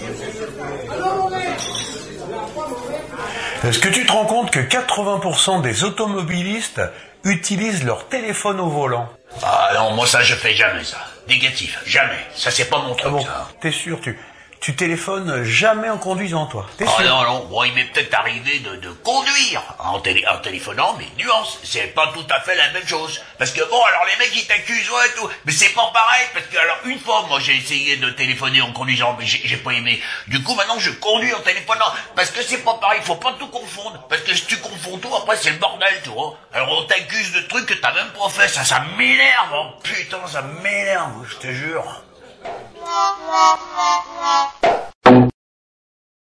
Est-ce que tu te rends compte que 80% des automobilistes utilisent leur téléphone au volant? Ah non, moi ça je fais jamais ça. Négatif, jamais. Ça c'est pas mon truc, ça. T'es sûr, tu téléphones jamais en conduisant, toi? T'es Ah sûr? non, bon, il m'est peut-être arrivé de conduire en téléphonant, mais nuance, c'est pas tout à fait la même chose. Parce que bon, alors les mecs ils t'accusent, ouais, tout, mais c'est pas pareil, parce que alors une fois, moi j'ai essayé de téléphoner en conduisant, mais j'ai pas aimé. Du coup maintenant je conduis en téléphonant, parce que c'est pas pareil, faut pas tout confondre. Parce que si tu confonds tout, après c'est le bordel, tu vois. Alors on t'accuse de trucs que t'as même pas fait, ça m'énerve, oh putain, ça m'énerve, je te jure.